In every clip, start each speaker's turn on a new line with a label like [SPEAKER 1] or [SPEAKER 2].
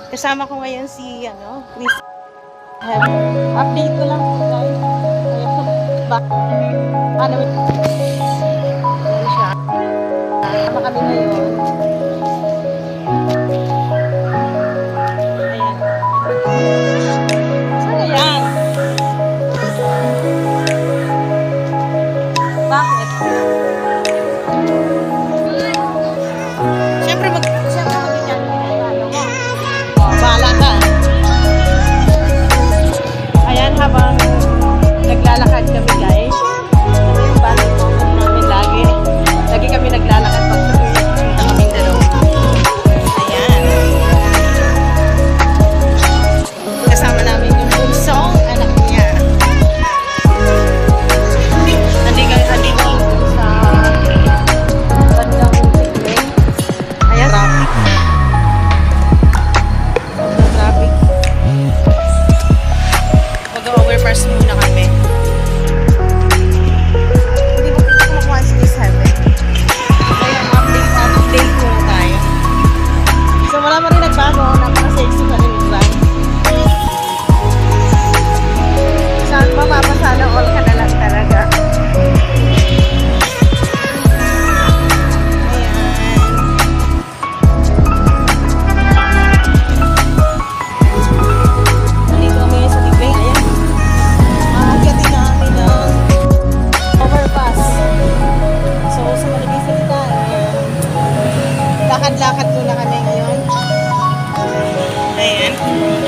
[SPEAKER 1] Kasama ko ngayon si, kriztheaven. Update ko lang po guys. Ayan siya. Kasama kami ngayon. Ayan. Saan yan? Bakit? Siyempre mag-ganyan. Bahala ka. Ayan, habang naglalakad kami guys. Ito yung balik namin lagi. Lagi kami naglalakad pag punta kaming dalawa. Ayan. Kasama namin yung bunsong anak niya. Nandito sa bandang Tigray. Ayan. Traffic. Mag-overpass muna kami. Hindi ba kita kumakuha sa kriztheaven? Kaya update muna tayo. So wala mo rin nagbago. Napaka-sexy pa rin yung van. Saan mapapasala all ka na lang talaga. Lakad muna kami ngayon. Ayan.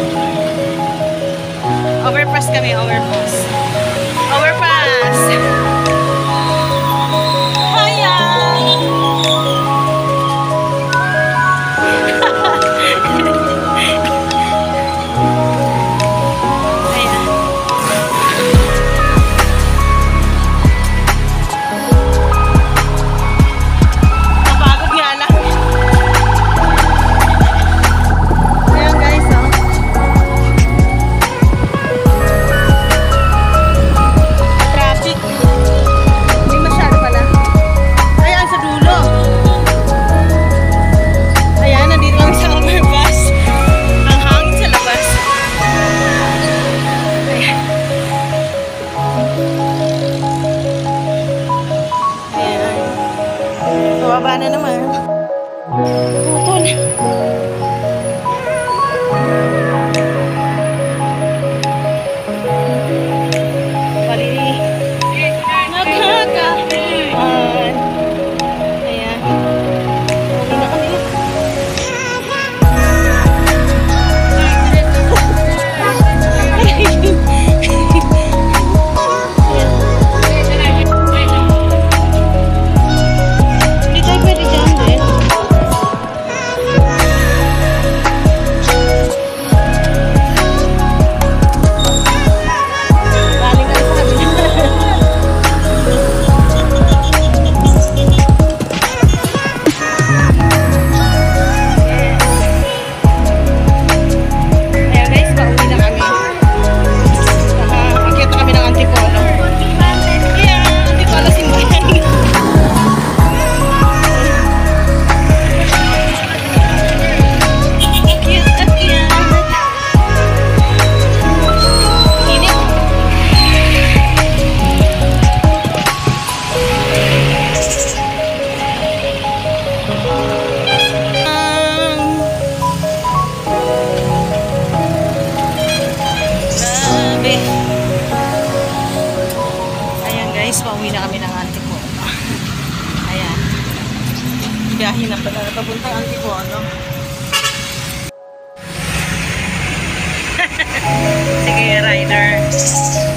[SPEAKER 1] Overpass kami, overpass. Overpass! Ayan! Ayan. Napagod nga lang. Baba na naman. Putol. Bali. Nagkakahiman. Ayan. Uwi na kami. Pauwi na kami ng Antipono. Ayan. Biyahe na pala. Papuntang Antipono. Sige, rider.